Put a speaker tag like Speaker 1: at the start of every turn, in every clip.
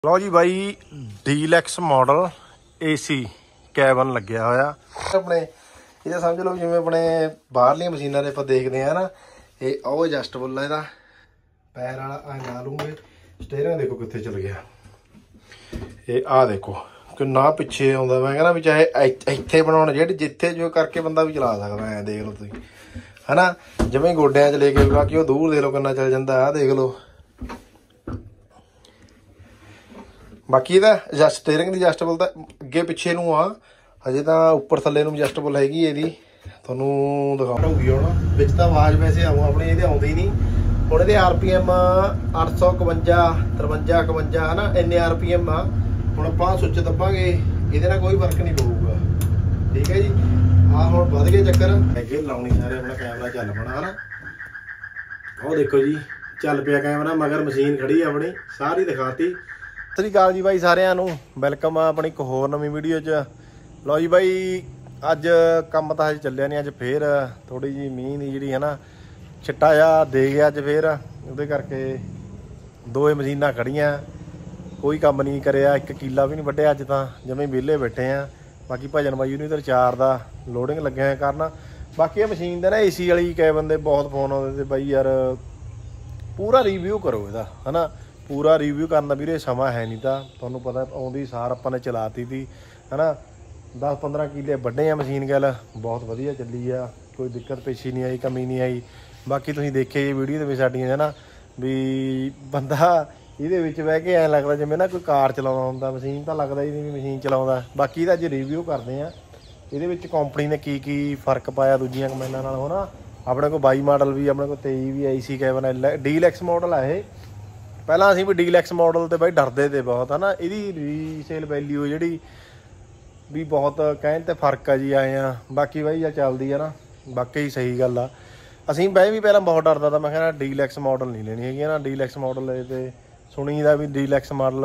Speaker 1: लो जी भाई deluxe model AC cabin लग्या होया अपने ये समझ लो जिवें अपने बाहरलियां मशीनां दे आपां देखदे आ ना ये ओ एडजस्टेबल है इहदा पैर वाला आ ला लूंगे स्टीयरिंग देखो कित्थे चल गया ये आ देखो किन्ना पिछे आउंदा मैं कहना भी चाहे इत्थे बनाउण जेह्ड़ी जिथे जो करके बंदा भी चला सकदा है देख लो तुसीं है ना जिवें गोड्डियां च लेके बाकी वो दूर देख लो किन्ना चल जांदा आ देख लो बाकी ਇਹਦਾ ਸਟੀਅਰਿੰਗ ਦੀ ਐਡਜਸਟੇਬਲ ਤਾਂ ਅੱਗੇ ਪਿੱਛੇ ਨੂੰ ਆ ਹਜੇ ਤਾਂ ਉੱਪਰ ਥੱਲੇ ਨੂੰ ਐਡਜਸਟੇਬਲ ਹੈਗੀ ਇਹਦੀ ਤੁਹਾਨੂੰ ਦਿਖਾਉਂਗੀ ਹੁਣ ਵਿੱਚ ਤਾਂ ਆਵਾਜ਼ ਵੈਸੇ ਆਉਂ ਆਪਣੇ ਇਹਦੇ ਆਉਂਦੀ ਹੀ ਨਹੀਂ ਹੁਣ ਇਹਦੇ RPM 851 53 51 ਹਨਾ ਇੰਨੇ RPM ਆ ਹੁਣ ਆਪਾਂ ਸੁੱਚ ਦੱਬਾਂਗੇ ਇਹਦੇ ਨਾਲ ਕੋਈ ਫਰਕ ਨਹੀਂ ਪਊਗਾ ਠੀਕ ਹੈ ਜੀ ਆ ਹੁਣ ਵੱਧ ਗਏ ਚੱਕਰ ਹੈਗੇ ਲਾਉਣੀ ਸਾਰੇ ਆਪਣਾ ਕੈਮਰਾ ਚੱਲ ਪਣਾ ਹਨਾ ਉਹ ਦੇਖੋ ਜੀ ਚੱਲ ਪਿਆ ਕੈਮਰਾ ਮਗਰ ਮਸ਼ੀਨ ਖੜੀ ਆਪਣੀ ਸਾਰੀ ਦਿਖਾਤੀ ਸਤਿ ਸ਼੍ਰੀ ਅਕਾਲ ਜੀ ਬਾਈ ਸਾਰਿਆਂ ਨੂੰ ਵੈਲਕਮ ਆ ਆਪਣੀ ਇੱਕ ਹੋਰ ਨਵੀਂ ਵੀਡੀਓ 'ਚ ਲਓ ਜੀ ਬਾਈ ਅੱਜ ਕੰਮ ਤਾਂ ਹਜੇ ਚੱਲਿਆ ਨਹੀਂ ਅੱਜ ਫੇਰ ਥੋੜੀ ਜੀ ਮੀਂਹ ਦੀ ਜਿਹੜੀ ਹੈ ਨਾ ਛਿੱਟਾ ਜਿਹਾ ਦੇ ਗਿਆ ਅੱਜ ਫੇਰ ਉਹਦੇ ਕਰਕੇ ਦੋਏ ਮਸ਼ੀਨਾਂ ਖੜੀਆਂ ਕੋਈ ਕੰਮ ਨਹੀਂ ਕਰਿਆ ਇੱਕ ਕੀਲਾ ਵੀ ਨਹੀਂ ਵੱਢਿਆ ਅੱਜ ਤਾਂ ਜਿਵੇਂ ਵਿਹਲੇ ਬੈਠੇ ਆ ਬਾਕੀ ਭਜਨ ਬਾਈ ਨੂੰ ਇਧਰ 4 ਦਾ ਲੋਡਿੰਗ ਲੱਗਿਆ ਹੋਇਆ ਕਰਨ ਬਾਕੀ ਇਹ ਮਸ਼ੀਨ ਦੇ ਨਾ AC ਵਾਲੀ ਕੈਬਨ ਦੇ ਬਹੁਤ ਫੋਨ ਆਉਂਦੇ ਤੇ ਬਾਈ ਯਾਰ ਪੂਰਾ ਰਿਵਿਊ ਕਰੋ ਇਹਦਾ ਹੈ ਨਾ पूरा रिव्यू करना भी समा है नहीं था तुहानू पता आउंदी सार आपां ने चलाती थी है ना 10-15 किले वड्डे आ मशीन गल बहुत वधिया चली आ कोई दिक्कत पेशी नहीं आई कमी नहीं आई बाकी तुसीं देखे ये वीडियो दे साडियां है ना भी बंदा ਇਹਦੇ ਵਿੱਚ ਬਹਿ ਕੇ ਐਂ ਲੱਗਦਾ ਜਿਵੇਂ ਨਾ ਕੋਈ ਕਾਰ ਚਲਾਉਂਦਾ ਹੁੰਦਾ ਮਸ਼ੀਨ ਤਾਂ ਲੱਗਦਾ ਹੀ ਨਹੀਂ ਮਸ਼ੀਨ ਚਲਾਉਂਦਾ ਬਾਕੀ ਇਹਦਾ ਅੱਜ ਰਿਵਿਊ ਕਰਦੇ ਆ ਇਹਦੇ ਵਿੱਚ ਕੰਪਨੀ ਨੇ ਕੀ ਕੀ ਫਰਕ ਪਾਇਆ ਦੂਜੀਆਂ ਕੰਬਾਈਨਾਂ ਨਾਲ ਹੋਣਾ ਆਪਣੇ ਕੋਲ 22 ਮਾਡਲ ਵੀ ਆਪਣੇ ਕੋਲ 23 ਵੀ AC ਕੈਬਨ ਡੀਲੈਕਸ ਮਾਡਲ ਆ ਇਹ ਪਹਿਲਾਂ ਅਸੀਂ ਵੀ ਡੀਲੈਕਸ ਮਾਡਲ ਤੇ ਬਾਈ ਡਰਦੇ ਤੇ ਬਹੁਤ ਹਨਾ ਇਹਦੀ ਰੀਸੇਲ ਵੈਲਿਊ ਜਿਹੜੀ ਵੀ ਬਹੁਤ ਕਹਿਣ ਤੇ ਫਰਕ ਆ ਜੀ ਆਏ ਆ ਬਾਕੀ ਬਾਈ ਆ ਚੱਲਦੀ ਆ ਨਾ ਵਾਕਈ ਸਹੀ ਗੱਲ ਆ ਅਸੀਂ ਵੀ ਪਹਿਲਾਂ ਬਹੁਤ ਡਰਦਾ ਤਾਂ ਮੈਂ ਕਹਿੰਦਾ ਡੀਲੈਕਸ ਮਾਡਲ ਨਹੀਂ ਲੈਣੀ ਹੈਗੀ ਨਾ ਡੀਲੈਕਸ ਮਾਡਲ ਤੇ ਸੁਣੀ ਦਾ ਵੀ ਡੀਲੈਕਸ ਮਾਡਲ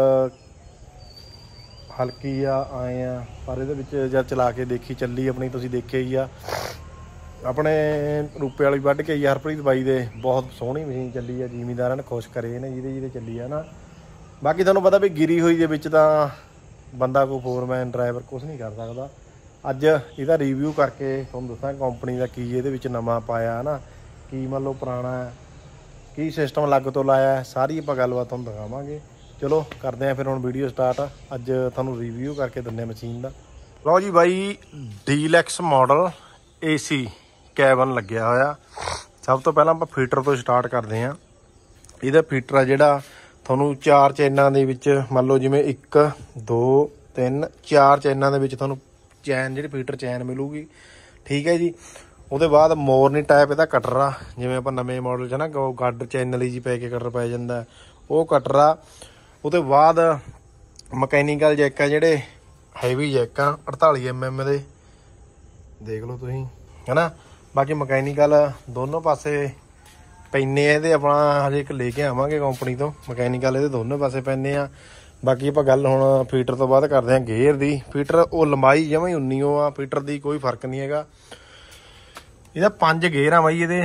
Speaker 1: ਹਲਕੀ ਆ ਆਏ ਆ ਪਰ ਇਹਦੇ ਵਿੱਚ ਜਦ ਚਲਾ ਕੇ ਦੇਖੀ ਚੱਲੀ ਆਪਣੀ ਤੁਸੀਂ ਦੇਖਿਆ ਹੀ ਆ ਆਪਣੇ ਰੂਪੇ ਵਾਲੀ ਵੱਢ ਕੇ ਹਰਪ੍ਰੀਤ ਬਾਈ ਦੇ ਬਹੁਤ ਸੋਹਣੀ ਮਸ਼ੀਨ ਚੱਲੀ ਆ ਜ਼ਿਮੀਂਦਾਰਾਂ ਨੇ ਖੁਸ਼ ਕਰੇ ਨੇ ਜਿਹਦੇ ਚੱਲੀ ਆ ਨਾ ਬਾਕੀ ਤੁਹਾਨੂੰ ਪਤਾ ਵੀ ਗਿਰੀ ਹੋਈ ਦੇ ਵਿੱਚ ਤਾਂ ਬੰਦਾ ਕੋਈ ਫੋਰਮੈਨ ਡਰਾਈਵਰ ਕੁਛ ਨਹੀਂ ਕਰ ਸਕਦਾ ਅੱਜ ਇਹਦਾ ਰਿਵਿਊ ਕਰਕੇ ਤੁਹਾਨੂੰ ਦੱਸਾਂ ਕੰਪਨੀ ਦਾ ਕੀ ਇਹਦੇ ਵਿੱਚ ਨਵਾਂ ਪਾਇਆ ਨਾ ਕੀ ਮੰਨ ਲਓ ਪੁਰਾਣਾ ਕੀ ਸਿਸਟਮ ਅਲੱਗ ਤੋਂ ਲਾਇਆ ਸਾਰੀ ਆਪਾਂ ਗੱਲਬਾਤ ਤੁਹਾਨੂੰ ਦਿਖਾਵਾਂਗੇ ਚਲੋ ਕਰਦੇ ਆ ਫਿਰ ਹੁਣ ਵੀਡੀਓ ਸਟਾਰਟ ਅੱਜ ਤੁਹਾਨੂੰ ਰਿਵਿਊ ਕਰਕੇ ਦਿੰਦੇ ਆ ਮਸ਼ੀਨ ਦਾ ਲਓ ਜੀ ਬਾਈ ਡੀਲੈਕਸ ਮਾਡਲ AC कैबन लग्या होया सब तो पहला आपां फीटर तो स्टार्ट करते हैं इहदा फीटर आ जिहड़ा तुहानूं 4 चैनां दे विच मान लो जिवें 1 2 3 4 चैनां दे विच तुहानूं चैन जिहड़ी फीटर चैन मिलूगी ठीक है जी ਉਹਦੇ ਬਾਅਦ ਮੋਰਨੀ ਟਾਈਪ ਇਹਦਾ ਕਟਰ ਆ ਜਿਵੇਂ ਆਪਾਂ ਨਵੇਂ ਮਾਡਲ 'ਚ ਨਾ ਗੱਡ ਚੈਨਲ ਹੀ ਜੀ ਪੈ ਕੇ ਕਟਰ ਪੈ ਜਾਂਦਾ ਉਹ ਕਟਰ ਆ ਉਹਦੇ ਬਾਅਦ ਮਕੈਨੀਕਲ ਜੈਕ ਆ ਜਿਹੜੇ ਹੈਵੀ ਜੈਕ ਆ 48 mm ਦੇ ਦੇਖ ਲਓ ਤੁਸੀਂ है ना बाकी मकैनिकल दोनों पासे पैने ये अपना हजे एक लेके आवांगे कंपनी तो मकैनिकल ये दोनों पासे पैने बाकी आप गल हुण फीटर तो बाद करते हैं गेयर दी फीटर वो लंबाई जमा ही 19 आ फीटर दी कोई फर्क नहीं है इहदा 5 गेयर आ बई ये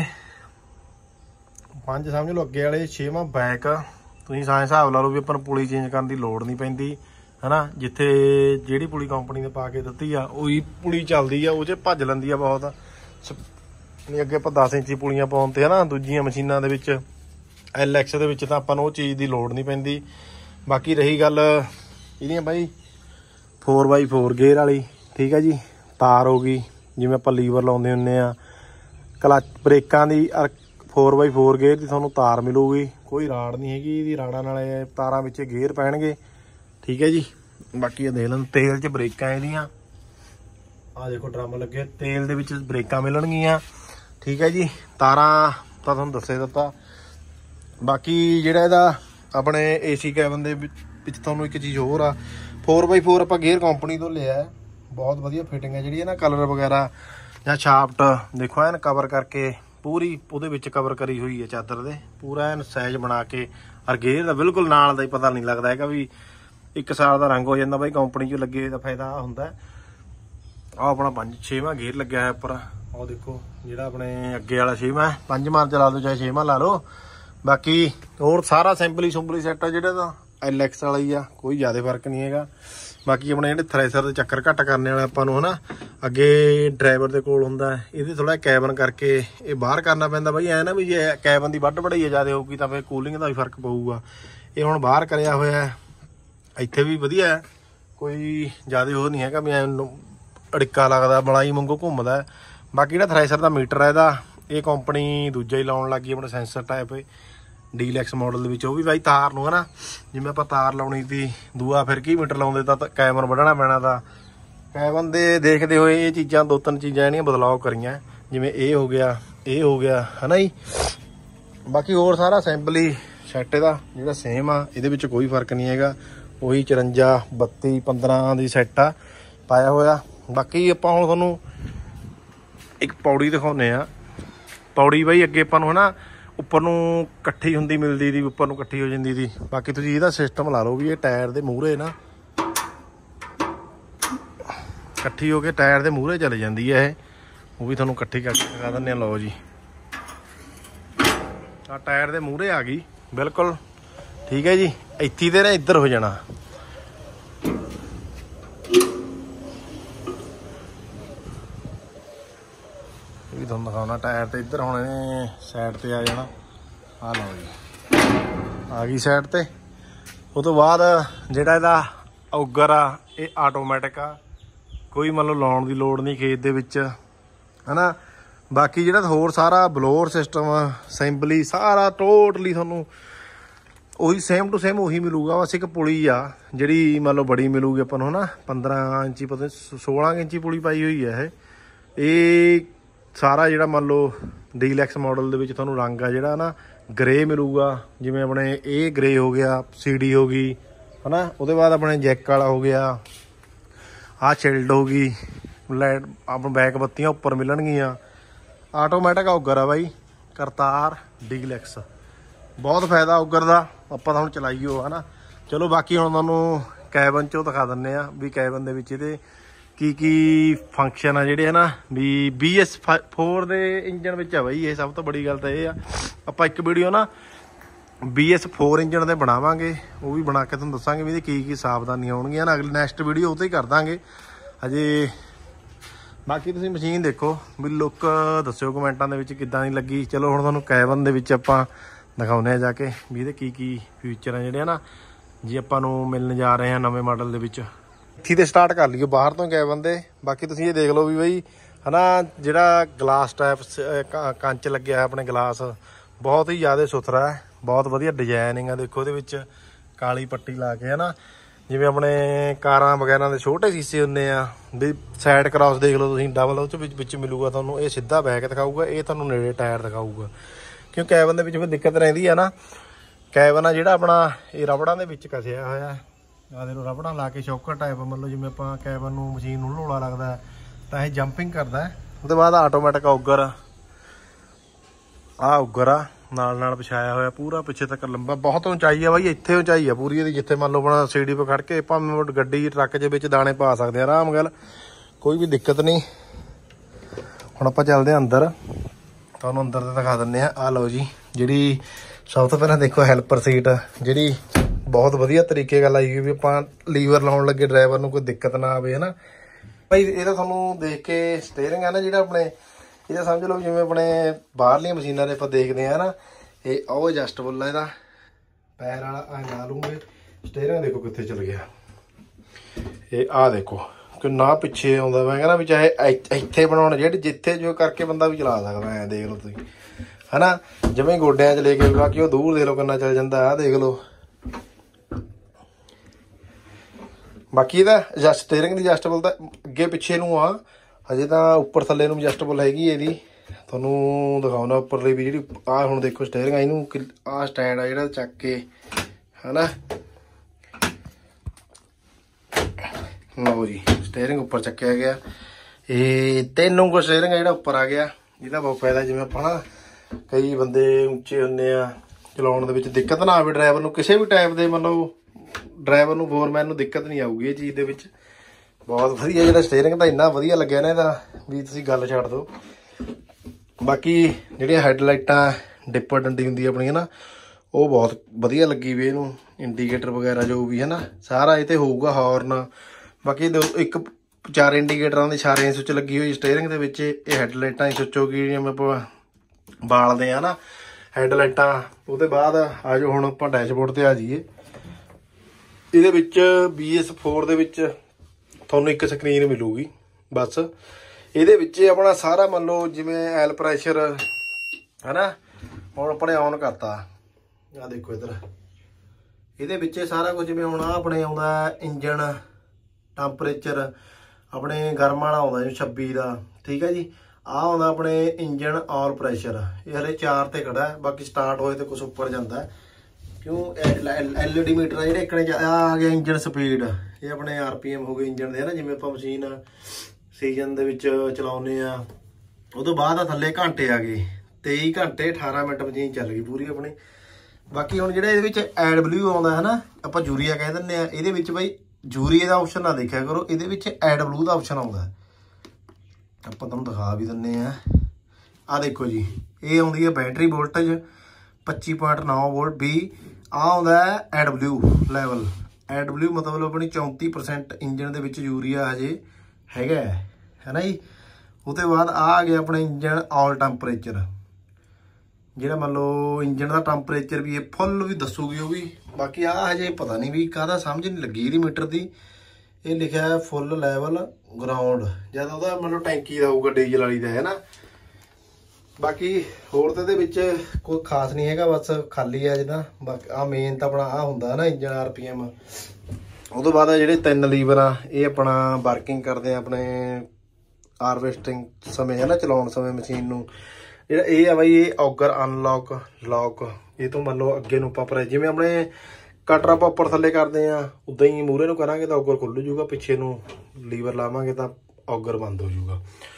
Speaker 1: 5 समझ लो अगे वाले 6वां बैक तुसीं हिसाब ला लो भी अपन पुली चेंज करने की लोड़ नहीं पैंदी है ना जिथे जिहड़ी पुली कंपनी ने पा के दित्ती आ उही पुली चलदी आ उह 'च भज लैंदी आ बहुत अगे आप 10 इंची पुलियां पाउण ते है ना दूजियां मशीनां दे विच LX दे विच तां आपां नूं ओह चीज़ दी लोड़ नहीं पैंदी बाकी रही गल इहदियां बाई 4x4 गेयर वाली ठीक है जी तार हो गई जिवें आपां लीवर लाउंदे हुंदे आ क्लच ब्रेकां दी 4x4 गेयर दी तुहानूं तार मिलूगी कोई राड़ नहीं हैगी इहदी राड़ां नाल तारां विच गेयर पैणगे ठीक है जी बाकी ये देख लो तेल च ब्रेकां इहदियां आ देखो ड्रम लगे तेल दे विच ब्रेकां मिलणगियां ठीक है जी तारां तां तुहानूं दस्से दित्ता बाकी जिहड़ा इहदा अपने AC कैबन दे विच तुहानूं एक चीज़ होर आ 4x4 आपां गेयर कंपनी तो लिया है बहुत वधिया फिटिंग है जिहड़ी है ना कलर वगैरह जां शाफ्ट देखो एन कवर करके पूरी उहदे विच कवर करी हुई है चादर दे पूरा एन साइज बना के और गेयर दा बिल्कुल नाल दा ही पता नहीं लगदा हैगा भी 1 साल का रंग हो जाता बई कंपनी चो लगे का फायदा होंदा आ अपना 6वां गेयर लग्या है उपर और देखो जिहड़ा अपने अगे वाला 6वां 5वां चला दो चाहे 6वां ला लो बाकी होर सारा सैंपली सुंपली सैट आ जिहड़ा LX वाला ही आ, कोई ज़्यादा फर्क नहीं है। बाकी अपने ਜਿਹੜੇ ਥ੍ਰੈਸ਼ਰ ਦੇ ਚੱਕਰ ਘੱਟ ਕਰਨੇ ਵਾਲੇ ਆਪਾਂ ਨੂੰ ਹਨਾ, ਅੱਗੇ ਡਰਾਈਵਰ ਦੇ ਕੋਲ ਹੁੰਦਾ, ਇਹਦੇ ਥੋੜਾ ਕੈਬਨ ਕਰਕੇ ਇਹ ਬਾਹਰ ਕਰਨਾ ਪੈਂਦਾ ਬਾਈ। ਐ ਨਾ ਵੀ ਜੇ ਕੈਬਨ ਦੀ ਵੱਢ ਵਢਾਈ ਜ਼ਿਆਦਾ ਹੋਊਗੀ ਤਾਂ ਫਿਰ ਕੂਲਿੰਗ ਦਾ ਵੀ ਫਰਕ ਪਊਗਾ। ਇਹ ਹੁਣ ਬਾਹਰ ਕਰਿਆ ਹੋਇਆ, ਇੱਥੇ ਵੀ ਵਧੀਆ ਹੈ, ਕੋਈ ਜ਼ਿਆਦਾ ਉਹ ਨਹੀਂ ਹੈਗਾ ਵੀ ਐ ਅੜਿੱਕਾ ਲੱਗਦਾ, ਬਲਾਈ ਵਾਂਗੂ ਘੁੰਮਦਾ। ਬਾਕੀ ਜਿਹੜਾ ਥ੍ਰੈਸ਼ਰ ਦਾ ਮੀਟਰ ਹੈ ਇਹਦਾ, ਇਹ ਕੰਪਨੀ ਦੂਜਾ ਹੀ ਲਾਉਣ ਲੱਗੀ ਆਪਣੇ ਸੈਂਸਰ ਟਾਈਪ ਡੀਲੈਕਸ ਮਾਡਲ ਦੇ ਵਿੱਚ। ਉਹ ਵੀ ਬਾਈ ਤਾਰ ਨੂੰ ਹਨਾ, ਜਿਵੇਂ ਆਪਾਂ ਤਾਰ ਲਾਉਣੀ ਸੀ ਦੂਆ ਫਿਰ ਕੀ ਮੀਟਰ ਲਾਉਂਦੇ ਤਾਂ ਕੈਬਨ ਵੱਢਣਾ ਪੈਣਾ। ਤਾਂ ਕੈਬਨ ਦੇ ਦੇਖਦੇ ਹੋਏ ਇਹ ਚੀਜ਼ਾਂ 2-3 ਚੀਜ਼ਾਂ ਜਿਹੜੀਆਂ ਬਦਲਾਅ ਕਰੀਆਂ, ਜਿਵੇਂ ਇਹ ਹੋ ਗਿਆ, ਇਹ ਹੋ ਗਿਆ ਹਨਾ ਜੀ। ਬਾਕੀ ਹੋਰ ਸਾਰਾ ਅਸੈਂਬਲੀ ਸੈੱਟ ਇਹਦਾ ਜਿਹੜਾ ਸੇਮ ਆ, ਇਹਦੇ ਵਿੱਚ ਕੋਈ ਫਰਕ ਨਹੀਂ ਹੈਗਾ। ਉਹੀ 54 32 15 ਦੀ ਸੈੱਟ ਆ ਪਾਇਆ ਹੋਇਆ। ਬਾਕੀ ਆਪਾਂ ਹੁਣ ਤੁਹਾਨੂੰ ਇੱਕ ਪੌੜੀ ਦਿਖਾਉਂਦੇ ਆ। ਪੌੜੀ ਬਾਈ ਅੱਗੇ ਆਪਾਂ ਨੂੰ ਹਨਾ ਉੱਪਰ ਨੂੰ ਇਕੱਠੀ ਹੁੰਦੀ ਮਿਲਦੀ ਦੀ, ਉੱਪਰ ਨੂੰ ਇਕੱਠੀ ਹੋ ਜਾਂਦੀ ਦੀ। ਬਾਕੀ ਤੁਸੀਂ ਇਹਦਾ ਸਿਸਟਮ ਲਾ ਲਓ ਵੀ ਇਹ ਟਾਇਰ ਦੇ ਮੂਹਰੇ ਨਾ ਇਕੱਠੀ ਹੋ ਕੇ ਟਾਇਰ ਦੇ ਮੂਹਰੇ ਚਲੇ ਜਾਂਦੀ ਹੈ ਇਹ। ਉਹ ਵੀ ਤੁਹਾਨੂੰ ਇਕੱਠੀ ਕਰਕੇ ਦਿਖਾ ਦਿੰਦੇ ਆ। ਲਓ ਜੀ, ਆ ਟਾਇਰ ਦੇ ਮੂਹਰੇ ਆ ਗਈ ਬਿਲਕੁਲ ਠੀਕ ਹੈ ਜੀ। ਇੱਥੇ ਤੇ ਨਾ ਇੱਧਰ ਹੋ ਜਾਣਾ। ਵੀ ਤੁਹਾਨੂੰ ਦਿਖਾਉਣਾ ਟਾਇਰ ਤੇ ਇੱਧਰ ਹੁਣ ਇਹਨੇ ਸਾਈਡ ਤੇ ਆ ਜਾਣਾ। ਆ ਲਓ ਜੀ, ਆ ਗਈ ਸਾਈਡ ਤੇ। ਉਹ ਤੋਂ ਬਾਅਦ ਜਿਹੜਾ ਇਹਦਾ ਔਗਰ ਆ, ਇਹ ਆਟੋਮੈਟਿਕ ਆ, ਕੋਈ ਮਤਲਬ ਲਾਉਣ ਦੀ ਲੋੜ ਨਹੀਂ ਖੇਤ ਦੇ ਵਿੱਚ ਹਨਾ। ਬਾਕੀ ਜਿਹੜਾ ਹੋਰ ਸਾਰਾ ਬਲੋਰ ਸਿਸਟਮ ਅਸੈਂਬਲੀ ਸਾਰਾ ਟੋਟਲੀ ਤੁਹਾਨੂੰ ਉਹੀ ਸੇਮ ਟੂ ਸੇਮ ਉਹੀ ਮਿਲੂਗਾ। ਬਸ ਇੱਕ ਪੁਲੀ ਆ ਜਿਹੜੀ ਮੰਨ ਲਓ ਬੜੀ ਮਿਲੂਗੀ ਆਪਾਂ ਨੂੰ ਹਨਾ, 15 ਇੰਚੀ ਪਤਾ 16 ਇੰਚੀ ਪੁਲੀ ਪਾਈ ਹੋਈ ਹੈ ਇਹ ਸਾਰਾ ਜਿਹੜਾ ਮੰਨ ਲਓ ਡੀਲੈਕਸ ਮਾਡਲ ਦੇ ਵਿੱਚ ਤੁਹਾਨੂੰ ਰੰਗ ਆ ਜਿਹੜਾ ਨਾ ਗ੍ਰੇ ਮਿਲੂਗਾ। ਜਿਵੇਂ ਆਪਣੇ ਇਹ ਗ੍ਰੇ ਹੋ ਗਿਆ, CD ਹੋ ਗਈ ਹਨਾ। ਉਹਦੇ ਬਾਅਦ ਆਪਣੇ ਜੈਕ ਵਾਲਾ ਹੋ ਗਿਆ, ਆਹ ਸ਼ਿਲਡ ਹੋ ਗਈ, ਲਾਈਟ ਆਪਣਾ ਬੈਕ ਬੱਤੀਆਂ ਉੱਪਰ ਮਿਲਣਗੀਆਂ। ਆਟੋਮੈਟਿਕ ਔਗਰ ਆ ਬਾਈ, ਕਰਤਾਰ ਡੀਲੈਕਸ। ਬਹੁਤ ਫਾਇਦਾ ਔਗਰ ਦਾ, ਆਪਾਂ ਤਾਂ ਹੁਣ ਚਲਾਈਓ ਹਨਾ। ਚਲੋ ਬਾਕੀ ਹੁਣ ਤੁਹਾਨੂੰ ਕੈਬਨ 'ਚੋਂ ਦਿਖਾ ਦਿੰਦੇ ਆ ਵੀ ਕੈਬਨ ਦੇ ਵਿੱਚ ਇਹਦੇ ਕੀ ਫੰਕਸ਼ਨ ਆ ਜਿਹੜੇ ਹਨਾ। ਵੀ BS4 ਦੇ ਇੰਜਨ ਵਿੱਚ ਆ ਬਾਈ ਇਹ। ਸਭ ਤੋਂ ਬੜੀ ਗੱਲ ਤਾਂ ਇਹ ਆ, ਆਪਾਂ ਇੱਕ ਵੀਡੀਓ ਨਾ BS4 ਇੰਜਨ ਤੇ ਬਣਾਵਾਂਗੇ, ਉਹ ਵੀ ਬਣਾ ਕੇ ਤੁਹਾਨੂੰ ਦੱਸਾਂਗੇ ਵੀ ਇਹਦੇ ਕੀ ਸਾਵਧਾਨੀਆਂ ਹੋਣਗੀਆਂ ਨਾ। ਅਗਲੀ ਨੈਕਸਟ ਵੀਡੀਓ ਉਹ ਤੇ ਹੀ ਕਰ ਦਾਂਗੇ ਹਜੇ। ਬਾਕੀ ਤੁਸੀਂ ਮਸ਼ੀਨ ਦੇਖੋ ਵੀ ਲੁੱਕ ਦੱਸਿਓ ਕਮੈਂਟਾਂ ਦੇ ਵਿੱਚ ਕਿੱਦਾਂ ਦੀ ਲੱਗੀ। ਚਲੋ ਹੁਣ ਤੁਹਾਨੂੰ ਕੈਬਨ ਦੇ ਵਿੱਚ ਆਪਾਂ ਦਿਖਾਉਂਦੇ ਆ ਜਾ ਕੇ ਵੀ ਇਹਦੇ ਕੀ ਫੀਚਰ ਆ ਜਿਹੜੇ ਨਾ ਜੀ ਆਪਾਂ ਨੂੰ ਮਿਲਣ ਜਾ ਰਹੇ ਆ ਨਵੇਂ ਮਾਡਲ ਦੇ ਵਿੱਚ। ਇੱਥੇ ਤੇ ਸਟਾਰਟ ਕਰ ਲਈਓ ਬਾਹਰ ਤੋਂ ਕੈਬਨ ਦੇ। ਬਾਕੀ ਤੁਸੀਂ ਇਹ ਦੇਖ ਲਓ ਵੀ ਬਈ ਹਨਾ, ਜਿਹੜਾ ਗਲਾਸ ਟਾਈਪ ਕੰਚ ਲੱਗਿਆ ਆਪਣੇ ਗਲਾਸ ਬਹੁਤ ਹੀ ਜ਼ਿਆਦਾ ਸੁਥਰਾ ਹੈ, ਬਹੁਤ ਵਧੀਆ ਡਿਜ਼ਾਈਨਿੰਗ ਆ। ਦੇਖੋ ਇਹਦੇ ਵਿੱਚ ਕਾਲੀ ਪੱਟੀ ਲਾ ਕੇ ਹਨਾ, ਜਿਵੇਂ ਆਪਣੇ ਕਾਰਾਂ ਵਗੈਰਾ ਦੇ ਛੋਟੇ ਸ਼ੀਸ਼ੇ ਹੁੰਦੇ ਆ ਵੀ। ਸਾਈਡ ਕ੍ਰਾਸ ਦੇਖ ਲਓ ਤੁਸੀਂ, ਡਬਲ ਉਹ 'ਚ ਵਿੱਚ ਮਿਲੂਗਾ ਤੁਹਾਨੂੰ। ਇਹ ਸਿੱਧਾ ਬੈਕ ਦਿਖਾਊਗਾ, ਇਹ ਤੁਹਾਨੂੰ ਨੇੜੇ ਟਾਇਰ ਦਿਖਾਊਗਾ। ਕਿਉਂ ਕੈਬਨ ਦੇ ਵਿੱਚ ਫਿਰ ਦਿੱਕਤ ਰਹਿੰਦੀ ਆ ਨਾ। ਕੈਬਨ ਆ ਜਿਹੜਾ ਆਪਣਾ ਇਹ ਰਬੜਾਂ ਦੇ ਵਿੱਚ ਕਸਿਆ ਹੋਇਆ। ਆਹ ਦੇਖੋ ਰਬੜਾਂ ਲਾ ਕੇ ਸ਼ੌਕਰ ਟਾਈਪ, ਮਤਲਬ ਜਿਵੇਂ ਆਪਾਂ ਕੈਬਨ ਨੂੰ ਮਸ਼ੀਨ ਨੂੰ ਰੋਲਾ ਲੱਗਦਾ ਤਾਂ ਇਹ ਜੰਪਿੰਗ ਕਰਦਾ। ਉਹਦੇ ਬਾਅਦ ਆਟੋਮੈਟਿਕ ਔਗਰ, ਆਹ ਔਗਰ ਆ ਨਾਲ ਵਿਛਾਇਆ ਹੋਇਆ ਪੂਰਾ ਪਿੱਛੇ ਤੱਕ ਲੰਬਾ। ਬਹੁਤ ਉਚਾਈ ਆ ਬਾਈ, ਇੱਥੇ ਉਚਾਈ ਆ ਪੂਰੀ ਇਹਦੀ, ਜਿੱਥੇ ਮੰਨ ਲਓ ਆਪਣਾ CD 'ਤੇ ਖੜ ਕੇ ਭਾਵੇਂ ਗੱਡੀ ਟਰੱਕ ਦੇ ਵਿੱਚ ਦਾਣੇ ਪਾ ਸਕਦੇ ਆ ਆਰਾਮ ਨਾਲ, ਕੋਈ ਵੀ ਦਿੱਕਤ ਨਹੀਂ। ਹੁਣ ਆਪਾਂ ਚੱਲਦੇ ਹਾਂ ਅੰਦਰ, ਤੁਹਾਨੂੰ ਅੰਦਰ ਤੇ ਦਿਖਾ ਦਿੰਦੇ ਆ। ਆਹ ਲਓ ਜੀ, ਜਿਹੜੀ ਸਭ ਤੋਂ ਪਹਿਲਾਂ ਦੇਖੋ ਹੈਲਪਰ ਸੀਟ, ਜਿਹੜੀ ਬਹੁਤ ਵਧੀਆ ਤਰੀਕੇ ਨਾਲ ਲਾਈ ਵੀ ਆਪਾਂ ਲੀਵਰ ਲਾਉਣ ਲੱਗੇ ਡਰਾਈਵਰ ਨੂੰ ਕੋਈ ਦਿੱਕਤ ਨਾ ਆਵੇ ਹਨਾ ਭਾਈ। ਇਹਦਾ ਤੁਹਾਨੂੰ ਦੇਖ ਕੇ ਸਟੀਅਰਿੰਗ ਆ ਨਾ ਜਿਹੜਾ ਆਪਣੇ, ਇਹਦਾ ਸਮਝ ਲਓ ਜਿਵੇਂ ਆਪਣੇ ਬਾਹਰਲੀਆਂ ਮਸ਼ੀਨਾਂ ਦੇ ਆਪਾਂ ਦੇਖਦੇ ਆ ਨਾ, ਇਹ ਉਹ ਐਡਜਸਟੇਬਲ ਆ ਇਹਦਾ ਪੈਰ ਵਾਲਾ। ਆ ਲਾ ਲੂੰਗੇ ਸਟੀਅਰਿੰਗ, ਦੇਖੋ ਕਿੱਥੇ ਚਲ ਗਿਆ ਇਹ। ਆਹ ਦੇਖੋ ਕਿੰਨਾ ਪਿੱਛੇ ਆਉਂਦਾ। ਮੈਂ ਕਹਿੰਦਾ ਵੀ ਚਾਹੇ ਇੱਥੇ ਬਣਾਉਣ ਜਿਹੜੇ ਜਿੱਥੇ ਜੋ ਕਰਕੇ ਬੰਦਾ ਵੀ ਚਲਾ ਸਕਦਾ। ਐਂ ਦੇਖ ਲਓ ਤੁਸੀਂ ਹਨਾ, ਜਿਵੇਂ ਗੋਡਿਆਂ 'ਚ ਲੈ ਕੇ। ਬਾਕੀ ਉਹ ਦੂਰ ਦੇਖ ਲਓ ਕਿੰਨਾ ਚੱਲ ਜਾਂਦਾ। ਆਹ ਦੇਖ ਲਓ। ਬਾਕੀ ਇਹਦਾ ਸਟੀਅਰਿੰਗ ਦੀ ਐਡਜਸਟੇਬਲ ਤਾਂ ਅੱਗੇ ਪਿੱਛੇ ਨੂੰ ਆ, ਹਜੇ ਤਾਂ ਉੱਪਰ ਥੱਲੇ ਨੂੰ ਐਡਜਸਟੇਬਲ ਹੈਗੀ ਇਹਦੀ। ਤੁਹਾਨੂੰ ਦਿਖਾਉਣਾ ਉੱਪਰਲੀ ਵੀ ਜਿਹੜੀ ਆਹ ਹੁਣ ਦੇਖੋ ਸਟੀਅਰਿੰਗ ਆ, ਇਹਨੂੰ ਆਹ ਸਟੈਂਡ ਆ ਜਿਹੜਾ ਚੱਕ ਕੇ ਹਨਾ। ਲਓ ਜੀ, ਸਟੀਅਰਿੰਗ ਉੱਪਰ ਚੱਕਿਆ ਗਿਆ। ਇਹ 3 ਉਂਗਲ ਸਟੀਅਰਿੰਗ ਆ ਜਿਹੜਾ ਉੱਪਰ ਆ ਗਿਆ। ਇਹਦਾ ਬਹੁਤ ਫਾਇਦਾ, ਜਿਵੇਂ ਆਪਾਂ ਨਾ ਕਈ ਬੰਦੇ ਉੱਚੇ ਹੁੰਦੇ ਆ, ਚਲਾਉਣ ਦੇ ਵਿੱਚ ਦਿੱਕਤ ਨਾ ਆਵੇ ਡਰਾਈਵਰ ਨੂੰ, ਕਿਸੇ ਵੀ ਟਾਈਪ ਦੇ ਮਤਲਬ ਡਰਾਈਵਰ ਨੂੰ ਫੋਰਮੈਨ ਨੂੰ ਦਿੱਕਤ ਨਹੀਂ ਆਊਗੀ ਇਹ ਚੀਜ਼ ਦੇ ਵਿੱਚ। ਬਹੁਤ ਵਧੀਆ ਜਿਹੜਾ ਸਟੀਅਰਿੰਗ ਤਾਂ ਇੰਨਾ ਵਧੀਆ ਲੱਗਿਆ ਨਾ ਇਹਦਾ ਵੀ ਤੁਸੀਂ ਗੱਲ ਛੱਡ ਦਿਓ। ਬਾਕੀ ਜਿਹੜੀਆਂ ਹੈਡਲਾਈਟਾਂ ਡਿੱਪਰ ਡੰਡੀ ਹੁੰਦੀ ਆਪਣੀ ਹੈ ਨਾ, ਉਹ ਬਹੁਤ ਵਧੀਆ ਲੱਗੀ ਵੀ ਇਹਨੂੰ। ਇੰਡੀਕੇਟਰ ਵਗੈਰਾ ਜੋ ਵੀ ਹੈ ਨਾ ਸਾਰਾ ਇਹ ਤੇ ਹੋਊਗਾ। ਹਾਰਨ ਬਾਕੀ ਇੱਕ 4 ਇੰਡੀਕੇਟਰਾਂ ਦੇ ਇਸ਼ਾਰੇ ਸੁੱਚ ਲੱਗੀ ਹੋਈ ਸਟੀਅਰਿੰਗ ਦੇ ਵਿੱਚ। ਇਹ ਹੈਡਲਾਈਟਾਂ ਦੀ ਸੁੱਚ ਹੋ ਗਈ ਜਿਵੇਂ ਆਪਾਂ ਬਾਲਦੇ ਆ ਨਾ ਹੈਡਲਾਈਟਾਂ। ਉਹਦੇ ਬਾਅਦ ਆ ਜਾਓ ਹੁਣ ਆਪਾਂ ਡੈਸ਼ਬੋਰਡ ਤੇ ਆ ਜਾਈਏ। ਇਹਦੇ ਵਿੱਚ BS4 ਦੇ ਵਿੱਚ ਤੁਹਾਨੂੰ ਇੱਕ ਸਕਰੀਨ ਮਿਲੂਗੀ ਬਸ। ਇਹਦੇ ਵਿੱਚ ਆਪਣਾ ਸਾਰਾ ਮੰਨ ਲਓ ਜਿਵੇਂ ਆਇਲ ਪ੍ਰੈਸ਼ਰ ਹੈ ਨਾ, ਹੁਣ ਆਪਣੇ ਔਨ ਕਰਤਾ ਆ ਦੇਖੋ ਇੱਧਰ। ਇਹਦੇ ਵਿੱਚ ਸਾਰਾ ਕੁਝ ਜਿਵੇਂ ਹੁਣ ਆਪਣੇ ਆਉਂਦਾ ਇੰਜਨ ਟੈਂਪਰੇਚਰ, ਆਪਣੇ ਗਰਮ ਵਾਲਾ ਆਉਂਦਾ ਜੀ 26 ਦਾ, ਠੀਕ ਹੈ ਜੀ। ਆਹ ਆਉਂਦਾ ਆਪਣੇ ਇੰਜਨ ਆਇਲ ਪ੍ਰੈਸ਼ਰ, ਇਹ ਹਲੇ 4 ਤੇ ਖੜਾ ਹੈ। ਬਾਕੀ ਸਟਾਰਟ ਹੋਏ ਤੇ ਕੁਛ ਉੱਪਰ ਜਾਂਦਾ ਕਿਉਂ। LED ਮੀਟਰ ਆ ਜਿਹੜੇ ਇੱਕ ਆ ਗਿਆ ਇੰਜਨ ਸਪੀਡ, ਇਹ ਆਪਣੇ RPM ਹੋ ਗਏ ਇੰਜਨ ਦੇ ਹੈ ਨਾ। ਜਿਵੇਂ ਆਪਾਂ ਮਸ਼ੀਨ ਸੀਜ਼ਨ ਦੇ ਵਿੱਚ ਚਲਾਉਂਦੇ ਆ, ਉਹ ਤੋਂ ਬਾਅਦ ਆ ਥੱਲੇ ਘੰਟੇ ਆ ਗਏ। 23 ਘੰਟੇ 18 ਮਿੰਟ ਮਸ਼ੀਨ ਚੱਲ ਗਈ ਪੂਰੀ ਆਪਣੀ। ਬਾਕੀ ਹੁਣ ਜਿਹੜਾ ਇਹਦੇ ਵਿੱਚ AdBlue ਆਉਂਦਾ ਹੈ ਨਾ, ਆਪਾਂ ਯੂਰੀਆ ਕਹਿ ਦਿੰਦੇ ਆ। ਇਹਦੇ ਵਿੱਚ ਬਾਈ ਯੂਰੀਆ ਦਾ ਆਪਸ਼ਨ ਨਾ ਦੇਖਿਆ ਕਰੋ, ਇਹਦੇ ਵਿੱਚ AdBlue ਦਾ ਆਪਸ਼ਨ ਆਉਂਦਾ। ਆਪਾਂ ਤੁਹਾਨੂੰ ਦਿਖਾ ਵੀ ਦਿੰਦੇ ਆ। ਆਹ ਦੇਖੋ ਜੀ, ਇਹ ਆਉਂਦੀ ਹੈ ਬੈਟਰੀ ਵੋਲਟੇਜ 25.9 ਵੋਲਟ ਵੀ। ਆਹ ਆਉਂਦਾ AdBlue ਲੈਵਲ। AdBlue ਮਤਲਬ ਆਪਣੀ 34% ਇੰਜਨ ਦੇ ਵਿੱਚ ਯੂਰੀਆ ਹਜੇ ਹੈਗਾ ਹੈ ਨਾ ਜੀ। ਉਹਦੇ ਬਾਅਦ ਆ ਗਿਆ ਆਪਣੇ ਇੰਜਨ ਆਇਲ ਟੈਂਪਰੇਚਰ, ਜਿਹੜਾ ਮੰਨ ਲਓ ਇੰਜਨ ਦਾ ਟੈਂਪਰੇਚਰ ਵੀ ਇਹ ਫੁੱਲ ਵੀ ਦੱਸੂਗੀ ਉਹ ਵੀ। ਬਾਕੀ ਆ ਹਜੇ ਪਤਾ ਨਹੀਂ ਵੀ ਕਾਹਦਾ, ਸਮਝ ਨਹੀਂ ਲੱਗੀ ਇਹਦੀ ਮੀਟਰ ਦੀ। ਇਹ ਲਿਖਿਆ ਹੈ ਫੁੱਲ ਲੈਵਲ ਗਰਾਊਂਡ, ਜਦ ਉਹਦਾ ਮਤਲਬ ਟੈਂਕੀ ਦਾ ਹੋਊਗਾ ਡੀਜ਼ਲ ਵਾਲੀ ਦਾ ਹੈ ਨਾ। ਬਾਕੀ ਹੋਰ ਤਾਂ ਇਹਦੇ ਵਿੱਚ ਕੋਈ ਖਾਸ ਨਹੀਂ ਹੈਗਾ, ਬਸ ਖਾਲੀ ਆ ਜਿੱਦਾਂ। ਬਾਕੀ ਆ ਮੇਨ ਤਾਂ ਆਪਣਾ ਆ ਹੁੰਦਾ ਨਾ ਇੰਜਨ RPM। ਉਹ ਤੋਂ ਬਾਅਦ ਜਿਹੜੇ 3 ਲੀਵਰ ਆ ਇਹ ਆਪਣਾ ਵਰਕਿੰਗ ਕਰਦੇ ਆ ਆਪਣੇ ਹਾਰਵੈਸਟਿੰਗ ਸਮੇਂ ਹੈ ਨਾ, ਚਲਾਉਣ ਸਮੇਂ ਮਸ਼ੀਨ ਨੂੰ। ਜਿਹੜਾ ਇਹ ਆ ਬਾਈ ਇਹ ਔਗਰ ਅਨਲੌਕ ਲੌਕ, ਇਹ ਤੋਂ ਮੰਨ ਲਓ ਅੱਗੇ ਨੂੰ ਆਪਾਂ ਜਿਵੇਂ ਆਪਣੇ ਕਟਰ ਆਪਾਂ ਉੱਪਰ ਥੱਲੇ ਕਰਦੇ ਆ ਉਦਾਂ ਹੀ ਮੂਹਰੇ ਨੂੰ ਕਰਾਂਗੇ ਤਾਂ ਔਗਰ ਖੁੱਲ ਜੂਗਾ, ਪਿੱਛੇ ਨੂੰ ਲੀਵਰ ਲਾਵਾਂਗੇ ਤਾਂ ਔਗਰ ਬੰਦ ਹੋ ਜੂਗਾ।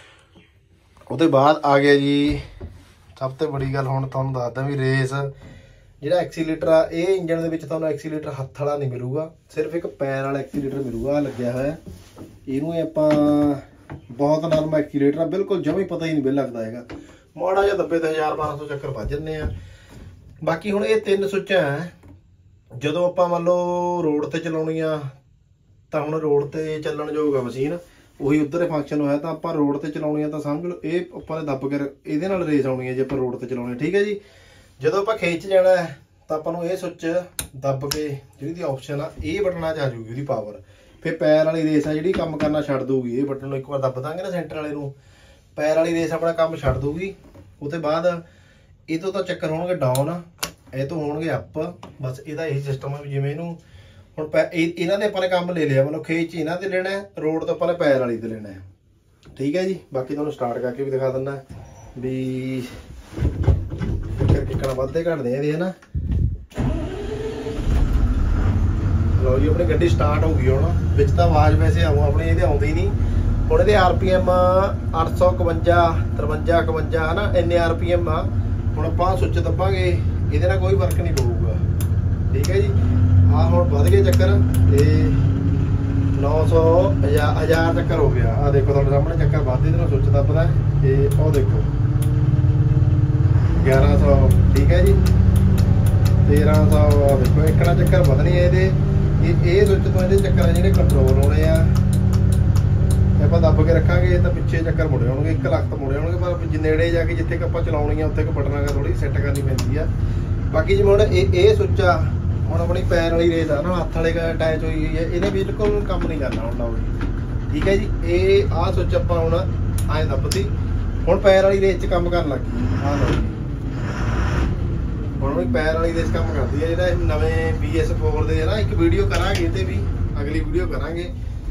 Speaker 1: ਉਹਦੇ ਬਾਅਦ ਆ ਗਿਆ ਜੀ ਸਭ ਤੋਂ ਬੜੀ ਗੱਲ, ਹੁਣ ਤੁਹਾਨੂੰ ਦੱਸਦਾ ਵੀ ਰੇਸ ਜਿਹੜਾ ਐਕਸੀਲੇਟਰ ਆ, ਇਹ ਇੰਜਨ ਦੇ ਵਿੱਚ ਤੁਹਾਨੂੰ ਐਕਸੀਲੇਟਰ ਹੱਥ ਵਾਲਾ ਨਹੀਂ ਮਿਲੂਗਾ, ਸਿਰਫ ਇੱਕ ਪੈਰ ਵਾਲਾ ਐਕਸੀਲੇਟਰ ਮਿਲੂਗਾ ਲੱਗਿਆ ਹੋਇਆ। ਇਹਨੂੰ ਆਪਾਂ ਬਹੁਤ ਨਰਮ ਐਕਸੀਲੇਟਰ ਆ, ਬਿਲਕੁਲ ਜਮੀ ਪਤਾ ਹੀ ਨਹੀਂ ਬਿੱਲ ਲੱਗਦਾ ਹੈਗਾ। ਮਾੜਾ ਜਿਹਾ ਦੱਬੇ ਤਾਂ 1000-1200 ਚੱਕਰ ਵੱਜ ਜਾਂਦੇ ਆ। ਬਾਕੀ ਹੁਣ ਇਹ 3 ਸੁੱਚਾਂ ਹੈ, ਜਦੋਂ ਆਪਾਂ ਮੰਨ ਲਓ ਰੋਡ ਤੇ ਚਲਾਉਣੀ ਆ ਤਾਂ ਹੁਣ ਰੋਡ ਤੇ ਚੱਲਣ ਯੋਗ ਆ ਮਸ਼ੀਨ, ਉਹੀ ਉੱਧਰ ਫੰਕਸ਼ਨ ਹੋਇਆ। ਤਾਂ ਆਪਾਂ ਰੋਡ ਤੇ ਚਲਾਉਣੀ ਆ ਤਾਂ ਸਮਝ ਲਓ ਇਹ ਆਪਾਂ ਨੇ ਦੱਬ ਕੇ ਇਹਦੇ ਨਾਲ ਰੇਸ ਆਉਣੀ ਹੈ ਜੇ ਆਪਾਂ ਰੋਡ ਤੇ ਚਲਾਉਣੀ, ਠੀਕ ਹੈ ਜੀ। ਜਦੋਂ ਆਪਾਂ ਖੇਚ ਜਾਣਾ ਹੈ ਤਾਂ ਆਪਾਂ ਨੂੰ ਇਹ ਸੁੱਚ ਦੱਬ ਕੇ ਜਿਹੜੀ ਦੀ ਆਪਸ਼ਨ ਆ ਇਹ ਬਟਨਾਂ 'ਚ ਆ ਜਾਊਗੀ ਉਹਦੀ ਪਾਵਰ। ਫਿਰ ਪੈਰ ਵਾਲੀ ਰੇਸ ਆ ਜਿਹੜੀ ਕੰਮ ਕਰਨਾ ਛੱਡ ਦਊਗੀ। ਇਹ ਬਟਨ ਨੂੰ ਇੱਕ ਵਾਰ ਦੱਬ ਦਾਂਗੇ ਨਾ ਸੈਂਟਰ ਵਾਲੇ ਨੂੰ, ਪੈਰ ਵਾਲੀ ਰੇਸ ਆਪਣਾ ਕੰਮ ਛੱਡ ਦਊਗੀ। ਉਹ ਤੋਂ ਬਾਅਦ ਇਹ ਤੋਂ ਤਾਂ ਚੱਕਰ ਹੋਣਗੇ ਡਾਊਨ, ਇਹ ਤੋਂ ਹੋਣਗੇ ਅਪ। ਬਸ ਇਹਦਾ ਇਹੀ ਸਿਸਟਮ ਆ ਵੀ ਜਿਵੇਂ ਇਹਨੂੰ ਹੁਣ ਇਹਨਾਂ ਦੇ ਆਪਾਂ ਨੇ ਕੰਮ ਲੈ ਲਿਆ, ਮਤਲਬ ਖੇਚ ਇਹਨਾਂ ਤੇ ਲੈਣਾ, ਰੋਡ ਤੋਂ ਆਪਾਂ ਨੇ ਪੈਰ ਵਾਲੀ ਤੇ ਲੈਣਾ, ਠੀਕ ਹੈ ਜੀ। ਬਾਕੀ ਤੁਹਾਨੂੰ ਸਟਾਰਟ ਕਰਕੇ ਵੀ ਦਿਖਾ ਦਿੰਦਾ ਵੀ ਕਿੱਕਣਾ ਵੱਧਦੇ ਘਟਦੇ ਇਹਦੇ ਹੈ ਨਾ। ਲਓ ਜੀ ਆਪਣੀ ਗੱਡੀ ਸਟਾਰਟ ਹੋ ਗਈ। ਹੁਣ ਵਿੱਚ ਤਾਂ ਆਵਾਜ਼ ਵੈਸੇ ਆਊ ਆਪਣੀ, ਇਹਦੇ ਆਉਂਦੀ ਨਹੀਂ। ਹੁਣ ਇਹਦੇ RPM 851 53 51 ਹੈ ਨਾ, ਇੰਨੇ RPM ਆ। ਹੁਣ ਆਪਾਂ ਸੁੱਚ ਦੱਬਾਂਗੇ ਇਹਦੇ ਨਾਲ ਕੋਈ ਫਰਕ ਨਹੀਂ ਪਊਗਾ, ਠੀਕ ਹੈ ਜੀ। ਆਹ ਹੁਣ ਵੱਧ ਗਏ ਚੱਕਰ ਤੇ 900 1000 ਚੱਕਰ ਹੋ ਗਿਆ। ਆਹ ਦੇਖੋ ਤੁਹਾਡੇ ਸਾਹਮਣੇ ਚੱਕਰ ਵੱਧਦੇ ਇਹਦੇ ਨਾਲ ਸੁੱਚ ਦੱਬਦਾ ਤੇ ਉਹ ਦੇਖੋ 1100, ਠੀਕ ਹੈ ਜੀ। 1300 ਦੇਖੋ ਇੱਕ ਨਾ ਚੱਕਰ ਵਧਣੀ ਹੈ ਇਹਦੇ। ਇਹ ਸੁੱਚ ਤੋਂ ਇਹਦੇ ਚੱਕਰ ਜਿਹੜੇ ਕੰਟਰੋਲ ਹੋਣੇ ਆ, ਆਪਾਂ ਦੱਬ ਕੇ ਰੱਖਾਂਗੇ ਤਾਂ ਪਿੱਛੇ ਚੱਕਰ ਮੁੜੇ ਆਉਣਗੇ, 1 ਲੱਖ ਤਾਂ ਮੁੜੇ ਆਉਣਗੇ। ਪਰ ਨੇੜੇ ਜਾ ਕੇ ਜਿੱਥੇ ਆਪਾਂ ਚਲਾਉਣੀ ਆ ਉੱਥੇ ਬਟਨਾਂ ਥੋੜੀ ਸੈੱਟ ਕਰਨੀ ਪੈਂਦੀ ਆ। ਬਾਕੀ ਜਿਵੇਂ ਹੁਣ ਇਹ ਸੁੱਚ ਆ, ਹੁਣ ਆਪਣੀ ਪੈਰ ਵਾਲੀ ਰੇਸ ਆ ਨਾ, ਹੱਥ ਵਾਲੇ ਅਟੈਚ ਹੋਈ ਹੋਈ ਹੈ, ਇਹਨੇ ਬਿਲਕੁਲ ਕੰਮ ਨਹੀਂ ਕਰਨਾ ਹੁਣ। ਲਓ ਜੀ ਠੀਕ ਹੈ ਜੀ। ਇਹ ਆਹ ਸੁੱਚ ਆਪਾਂ ਹੁਣ ਐਂ ਦੱਬਤੀ, ਹੁਣ ਪੈਰ ਵਾਲੀ ਰੇਸ 'ਚ ਕੰਮ ਕਰਨ ਲੱਗ ਗਈ। ਆਹ ਲਓ ਜੀ ਹੁਣ ਵੀ ਪੈਰ ਵਾਲੀ ਰੇਸ ਕੰਮ ਕਰਦੀ ਹੈ। ਜਿਹੜਾ ਨਵੇਂ BS4 ਦੇ ਨਾ ਇੱਕ ਵੀਡੀਓ ਕਰਾਂਗੇ ਤੇ ਵੀ ਅਗਲੀ ਵੀਡੀਓ ਕਰਾਂਗੇ।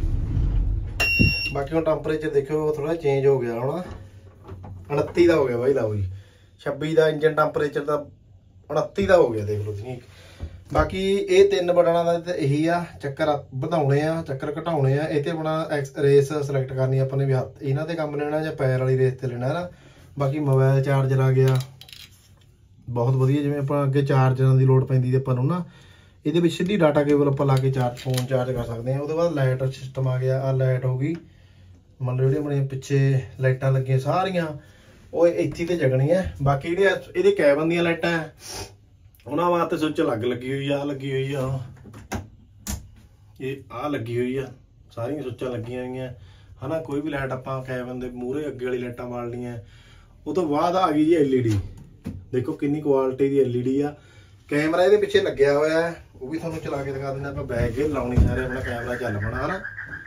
Speaker 1: ਬਾਕੀ ਹੁਣ ਟੈਂਪਰੇਚਰ ਦੇਖਿਓ ਥੋੜਾ ਚੇਂਜ ਹੋ ਗਿਆ, ਹੁਣ 29 ਦਾ ਹੋ ਗਿਆ ਬਾਈ। ਲਓ ਜੀ 26 ਦਾ ਇੰਜਨ ਟੈਂਪਰੇਚਰ ਦਾ 29 ਦਾ ਹੋ ਗਿਆ, ਦੇਖ ਲਓ ਤੁਸੀਂ। ਬਾਕੀ ਇਹ 3 ਬਟਨਾਂ ਦਾ ਤੇ ਇਹੀ ਆ, ਚੱਕਰ ਵਧਾਉਣੇ ਆ ਚੱਕਰ ਘਟਾਉਣੇ ਆ। ਇਹ ਤੇ ਆਪਣਾ ਰੇਸ ਸਿਲੈਕਟ ਕਰਨੀ ਆਪਾਂ ਨੇ ਵੀ ਹੱਥ ਇਹਨਾਂ ਤੇ ਕੰਮ ਲੈਣਾ ਜਾਂ ਪੈਰ ਵਾਲੀ ਰੇਸ ਤੇ ਲੈਣਾ ਹੈ ਨਾ। ਬਾਕੀ ਮੋਬਾਈਲ ਚਾਰਜਰ ਆ ਗਿਆ, ਬਹੁਤ ਵਧੀਆ। ਜਿਵੇਂ ਆਪਾਂ ਅੱਗੇ ਚਾਰਜਰਾਂ ਦੀ ਲੋੜ ਪੈਂਦੀ ਤੇ ਆਪਾਂ ਨੂੰ ਨਾ, ਇਹਦੇ ਵਿੱਚ ਸਿੱਧੀ ਡਾਟਾ ਕੇਬਲ ਆਪਾਂ ਲਾ ਕੇ ਫੋਨ ਚਾਰਜ ਕਰ ਸਕਦੇ ਹਾਂ। ਉਹਦੇ ਬਾਅਦ ਲਾਈਟ ਸਿਸਟਮ ਆ ਗਿਆ। ਆਹ ਲਾਈਟ ਹੋ ਗਈ, ਮੰਨ ਲਓ ਜਿਹੜੀਆਂ ਆਪਣੇ ਪਿੱਛੇ ਲਾਈਟਾਂ ਲੱਗੀਆਂ ਸਾਰੀਆਂ ਉਹ ਇੱਥੇ ਤੇ ਜਗਣੀਆਂ। ਬਾਕੀ ਜਿਹੜੀਆਂ ਇਹਦੇ ਕੈਬਨ ਦੀਆਂ ਲਾਈਟਾਂ ਉਹਨਾਂ ਵਾਸਤੇ ਸੁੱਚ ਅਲੱਗ ਲੱਗੀ ਹੋਈ ਆ, ਲੱਗੀ ਹੋਈ ਆ ਇਹ ਆ ਲੱਗੀ ਹੋਈ ਆ, ਸਾਰੀਆਂ ਸੁੱਚਾਂ ਲੱਗੀਆਂ ਹੋਈਆਂ ਹਨਾ। ਕੋਈ ਵੀ ਲਾਈਟ ਆਪਾਂ ਕੈਬਨ ਦੇ ਮੂਹਰੇ ਅੱਗੇ ਵਾਲੀ ਲਾਈਟਾਂ ਬਾਲਣੀਆਂ। ਉਹ ਤੋਂ ਬਾਅਦ ਆ ਗਈ ਜੀ LED। ਦੇਖੋ ਕਿੰਨੀ ਕੁਆਲਿਟੀ ਦੀ LED ਆ। ਕੈਮਰਾ ਇਹਦੇ ਪਿੱਛੇ ਲੱਗਿਆ ਹੋਇਆ ਹੈ, ਉਹ ਵੀ ਤੁਹਾਨੂੰ ਚਲਾ ਕੇ ਦਿਖਾ ਦਿੰਦਾ। ਆਪਾਂ ਬੈਕ ਗੇ ਲਾਉਣੀ ਸਾਰੇ, ਆਪਣਾ ਕੈਮਰਾ ਚੱਲ ਪਣਾ ਹਨਾ।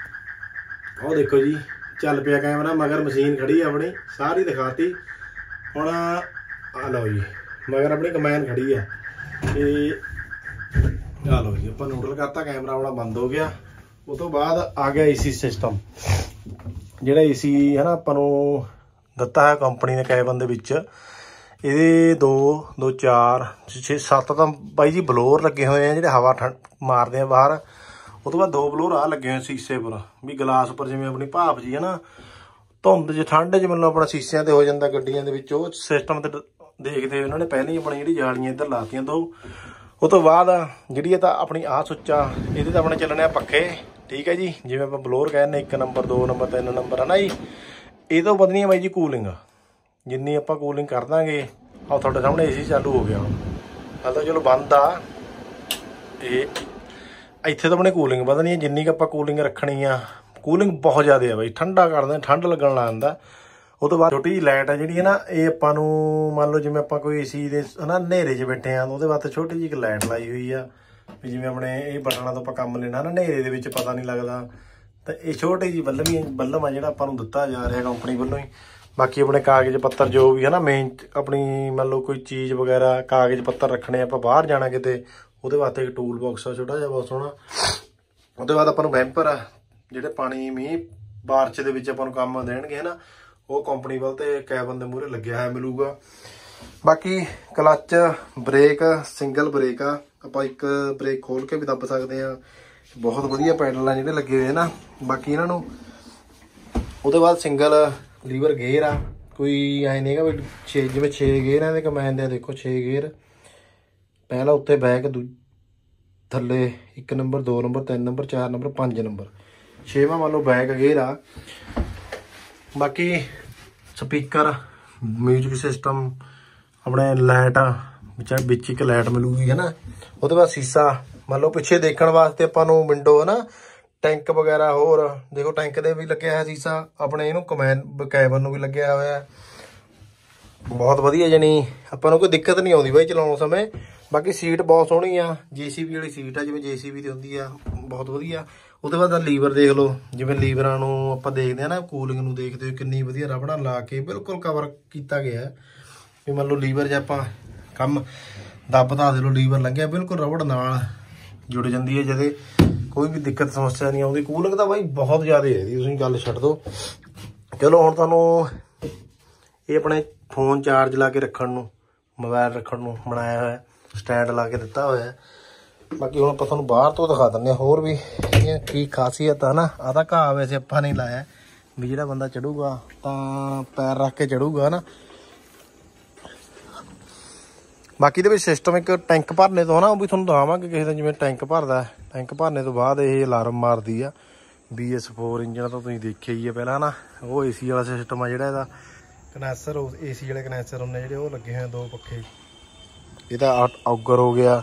Speaker 1: ਉਹ ਦੇਖੋ ਜੀ ਚੱਲ ਪਿਆ ਕੈਮਰਾ, ਮਗਰ ਮਸ਼ੀਨ ਖੜੀ ਆ ਆਪਣੀ, ਸਾਰੀ ਦਿਖਾਤੀ। ਹੁਣ ਆ ਲਓ ਜੀ ਮਗਰ ਆਪਣੀ ਕਮੈਨ ਖੜੀ ਆ ਤੇ ਆ ਲਓ ਜੀ ਆਪਾਂ ਨਿਊਟਰਲ ਕਰਤਾ, ਕੈਮਰਾ ਆਪਣਾ ਬੰਦ ਹੋ ਗਿਆ। ਉਹ ਤੋਂ ਬਾਅਦ ਆ ਗਿਆ AC ਸਿਸਟਮ, ਜਿਹੜਾ AC ਹੈ ਨਾ ਆਪਾਂ ਨੂੰ ਦਿੱਤਾ ਹੈ ਕੰਪਨੀ ਨੇ ਕੈਬਨ ਦੇ ਵਿੱਚ। ਇਹਦੇ 2 4 6 7 ਤਾਂ ਬਾਈ ਜੀ ਬਲੋਰ ਲੱਗੇ ਹੋਏ ਆ ਜਿਹੜੇ ਹਵਾ ਮਾਰਦੇ ਆ ਬਾਹਰ। ਉਹ ਤੋਂ ਬਾਅਦ 2 ਬਲੋਰ ਆ ਲੱਗੇ ਹੋਏ ਸ਼ੀਸ਼ੇ ਪਰ ਵੀ, ਗਲਾਸ ਪਰ ਜਿਵੇਂ ਆਪਣੀ ਭਾਫ ਜੀ ਹੈ ਨਾ, ਧੁੰਦ 'ਚ ਠੰਡ 'ਚ ਮਤਲਬ ਆਪਣਾ ਸ਼ੀਸ਼ਿਆਂ ਤੇ ਹੋ ਜਾਂਦਾ ਗੱਡੀਆਂ ਦੇ ਵਿੱਚ। ਉਹ ਸਿਸਟਮ ਤੇ ਦੇਖਦੇ ਉਹਨਾਂ ਨੇ ਪਹਿਲਾਂ ਹੀ ਆਪਣੀ ਜਿਹੜੀ ਜਾਲੀਆਂ ਇੱਧਰ ਲਾਤੀਆਂ 2। ਉਹ ਤੋਂ ਬਾਅਦ ਜਿਹੜੀ ਇਹ ਤਾਂ ਆਪਣੀ ਆਹ ਸੁੱਚ ਆ, ਇਹਦੇ ਤਾਂ ਆਪਣੇ ਚੱਲਣੇ ਆ ਪੱਖੇ, ਠੀਕ ਹੈ ਜੀ। ਜਿਵੇਂ ਆਪਾਂ ਬਲੋਰ ਕਹਿੰਦੇ 1 ਨੰਬਰ 2 ਨੰਬਰ 3 ਨੰਬਰ ਹੈ ਨਾ ਜੀ। ਇਹ ਤੋਂ ਵਧਣੀ ਹੈ ਬਾਈ ਜੀ ਕੂਲਿੰਗ, ਜਿੰਨੀ ਆਪਾਂ ਕੂਲਿੰਗ ਕਰ ਦਾਂਗੇ। ਆਹ ਤੁਹਾਡੇ ਸਾਹਮਣੇ AC ਚਾਲੂ ਹੋ ਗਿਆ, ਹਾਲ ਤਾਂ ਚਲੋ ਬੰਦ ਆ। ਇਹ ਇੱਥੇ ਤਾਂ ਆਪਣੇ ਕੂਲਿੰਗ ਵਧਣੀ ਹੈ, ਜਿੰਨੀ ਕੁ ਆਪਾਂ ਕੂਲਿੰਗ ਰੱਖਣੀ ਆ। ਕੂਲਿੰਗ ਬਹੁਤ ਜ਼ਿਆਦਾ ਆ ਬਾਈ, ਠੰਡਾ ਕਰਦੇ ਠੰਡ ਲੱਗਣ ਲੱਗ ਜਾਂਦਾ। ਉਹ ਤੋਂ ਬਾਅਦ ਛੋਟੀ ਜਿਹੀ ਲਾਈਟ ਆ ਜਿਹੜੀ ਹੈ ਨਾ, ਇਹ ਆਪਾਂ ਨੂੰ ਮੰਨ ਲਓ ਜਿਵੇਂ ਆਪਾਂ ਕੋਈ AC ਦੇ ਹਨਾ ਹਨੇਰੇ 'ਚ ਬੈਠੇ ਆ, ਉਹਦੇ ਵਾਸਤੇ ਛੋਟੀ ਜਿਹੀ ਇੱਕ ਲਾਈਟ ਲਾਈ ਹੋਈ ਆ ਵੀ ਜਿਵੇਂ ਆਪਣੇ ਇਹ ਬਟਨਾਂ ਤੋਂ ਆਪਾਂ ਕੰਮ ਲੈਣਾ ਨਾ, ਹਨੇਰੇ ਦੇ ਵਿੱਚ ਪਤਾ ਨਹੀਂ ਲੱਗਦਾ। ਤਾਂ ਇਹ ਛੋਟੀ ਜਿਹੀ ਬੱਲਮ ਆ ਜਿਹੜਾ ਆਪਾਂ ਨੂੰ ਦਿੱਤਾ ਜਾ ਰਿਹਾ ਕੰਪਨੀ ਵੱਲੋਂ ਹੀ। ਬਾਕੀ ਆਪਣੇ ਕਾਗਜ਼ ਪੱਤਰ ਜੋ ਵੀ ਹੈ ਨਾ ਮੇਨ ਆਪਣੀ ਮੰਨ ਲਓ ਕੋਈ ਚੀਜ਼ ਵਗੈਰਾ ਕਾਗਜ਼ ਪੱਤਰ ਰੱਖਣੇ, ਆਪਾਂ ਬਾਹਰ ਜਾਣਾ ਕਿਤੇ, ਉਹਦੇ ਵਾਸਤੇ ਇੱਕ ਟੂਲ ਬਾਕਸ ਆ ਛੋਟਾ ਜਿਹਾ, ਬਹੁਤ ਸੋਹਣਾ। ਉਹਦੇ ਬਾਅਦ ਆਪਾਂ ਨੂੰ ਬੈਂਪਰ ਆ ਜਿਹੜੇ ਪਾਣੀ ਮੀਂਹ ਬਾਰਿਸ਼ ਦੇ ਵਿੱਚ ਆਪਾਂ ਨੂੰ ਕੰਮ ਦੇਣਗੇ ਨਾ, ਉਹ ਕੰਪਨੀ ਵੱਲ ਤੇ ਕੈਬਨ ਦੇ ਮੂਹਰੇ ਲੱਗਿਆ ਹੋਇਆ ਮਿਲੂਗਾ। ਬਾਕੀ ਕਲੱਚ ਬ੍ਰੇਕ ਸਿੰਗਲ ਬ੍ਰੇਕ ਆ, ਆਪਾਂ ਇੱਕ ਬ੍ਰੇਕ ਖੋਲ ਕੇ ਵੀ ਦੱਬ ਸਕਦੇ ਆ। ਬਹੁਤ ਵਧੀਆ ਪੈਡਲ ਆ ਜਿਹੜੇ ਲੱਗੇ ਹੋਏ ਨਾ। ਬਾਕੀ ਇਹਨਾਂ ਨੂੰ ਉਹਦੇ ਬਾਅਦ ਸਿੰਗਲ ਲੀਵਰ ਗੇਅਰ ਆ, ਕੋਈ ਐ ਨਹੀਂ ਹੈਗਾ ਵੀ 6 ਜਿਵੇਂ 6 ਗੇਅਰ ਆ ਇਹਦੇ ਕਮੈਨ ਦੇ। ਦੇਖੋ 6 ਗੇਅਰ, ਪਹਿਲਾ ਉੱਤੇ ਬੈਕ, ਥੱਲੇ 1 number 2 number 3 number 4 number 5 number, 6ਵਾਂ ਮੰਨ ਲਓ ਬੈਕ ਗੇਅਰ ਆ। ਬਾਕੀ ਸਪੀਕਰ, ਮਿਊਜ਼ਿਕ ਸਿਸਟਮ, ਆਪਣੇ ਲਾਈਟ ਵਿੱਚ ਇੱਕ ਲਾਈਟ ਮਿਲੂਗੀ ਹੈ ਨਾ। ਉਹਦੇ ਬਾਅਦ ਸੀਸਾ ਮੰਨ ਲਓ ਪਿੱਛੇ ਦੇਖਣ ਵਾਸਤੇ ਆਪਾਂ ਨੂੰ ਵਿੰਡੋ ਹੈ ਨਾ, ਟੈਂਕ ਵਗੈਰਾ। ਹੋਰ ਦੇਖੋ ਟੈਂਕ ਦੇ ਵੀ ਲੱਗਿਆ ਹੋਇਆ ਸੀਸਾ, ਆਪਣੇ ਇਹਨੂੰ ਕੈਬਨ ਨੂੰ ਵੀ ਲੱਗਿਆ ਹੋਇਆ। ਬਹੁਤ ਵਧੀਆ, ਜਾਨੀ ਆਪਾਂ ਨੂੰ ਕੋਈ ਦਿੱਕਤ ਨਹੀਂ ਆਉਂਦੀ ਬਾਈ ਚਲਾਉਣ ਸਮੇਂ। ਬਾਕੀ ਸੀਟ ਬਹੁਤ ਸੋਹਣੀ ਆ, JCB ਵਾਲੀ ਸੀਟ ਆ, ਜਿਵੇਂ JCB ਦੀ ਹੁੰਦੀ ਆ, ਬਹੁਤ ਵਧੀਆ। ਉਹਦੇ ਬਾਅਦ ਲੀਵਰ ਦੇਖ ਲਓ, ਜਿਵੇਂ ਲੀਵਰਾਂ ਨੂੰ ਆਪਾਂ ਦੇਖਦੇ ਆ ਨਾ, ਕੂਲਿੰਗ ਨੂੰ ਦੇਖਦੇ ਹੋ ਕਿੰਨੀ ਵਧੀਆ ਰਬੜਾਂ ਲਾ ਕੇ ਬਿਲਕੁਲ ਕਵਰ ਕੀਤਾ ਗਿਆ ਵੀ ਮੰਨ ਲਓ ਲੀਵਰ 'ਚ ਆਪਾਂ ਕੰਮ ਦੱਬਦਾ ਦੇ ਲਓ, ਲੀਵਰ ਲੰਘਿਆ ਬਿਲਕੁਲ ਰਬੜ ਨਾਲ ਜੁੜ ਜਾਂਦੀ ਹੈ, ਜਦੇ ਕੋਈ ਵੀ ਦਿੱਕਤ ਸਮੱਸਿਆ ਨਹੀਂ ਆਉਂਦੀ। ਕੂਲਿੰਗ ਤਾਂ ਬਾਈ ਬਹੁਤ ਜ਼ਿਆਦਾ ਹੈ ਇਹਦੀ, ਤੁਸੀਂ ਗੱਲ ਛੱਡ ਦਿਓ। ਚਲੋ ਹੁਣ ਤੁਹਾਨੂੰ ਇਹ ਆਪਣੇ ਫੋਨ ਚਾਰਜ ਲਾ ਕੇ ਰੱਖਣ ਨੂੰ, ਮੋਬਾਈਲ ਰੱਖਣ ਨੂੰ ਬਣਾਇਆ ਹੋਇਆ, ਸਟੈਂਡ ਲਾ ਕੇ ਦਿੱਤਾ ਹੋਇਆ। ਬਾਕੀ ਹੁਣ ਆਪਾਂ ਤੁਹਾਨੂੰ ਬਾਹਰ ਤੋਂ ਦਿਖਾ ਦਿੰਦੇ ਹਾਂ ਹੋਰ ਵੀ ਇਹਦੀਆਂ ਕੀ ਖਾਸੀਅਤ ਆ ਨਾ। ਆਹ ਤਾਂ ਘਾਹ ਵੈਸੇ ਆਪਾਂ ਨਹੀਂ ਲਾਇਆ ਵੀ ਜਿਹੜਾ ਬੰਦਾ ਚੜੂਗਾ ਤਾਂ ਪੈਰ ਰੱਖ ਕੇ ਚੜੂਗਾ ਨਾ। ਬਾਕੀ ਇਹਦੇ ਵਿੱਚ ਸਿਸਟਮ ਇੱਕ ਟੈਂਕ ਭਰਨੇ ਤੋਂ ਨਾ, ਉਹ ਵੀ ਤੁਹਾਨੂੰ ਦਿਖਾਵਾਂਗੇ ਕਿਸੇ ਦਾ, ਜਿਵੇਂ ਟੈਂਕ ਭਰਦਾ। ਟੈਂਕ ਭਰਨੇ ਤੋਂ ਬਾਅਦ ਇਹ ਅਲਾਰਮ ਮਾਰਦੀ ਆ। BS4 ਇੰਜਨ ਤਾਂ ਤੁਸੀਂ ਦੇਖਿਆ ਹੀ ਹੈ ਪਹਿਲਾਂ ਨਾ। ਉਹ AC ਵਾਲਾ ਸਿਸਟਮ ਆ ਜਿਹੜਾ ਇਹਦਾ ਕਨੈਸਰ, AC ਵਾਲੇ ਕਨੈਸਰ ਹੁੰਦੇ ਜਿਹੜੇ ਉਹ ਲੱਗੇ ਹੋਏ 2 ਪੱਖੇ। ਇਹਦਾ ਆਊਗਰ ਹੋ ਗਿਆ,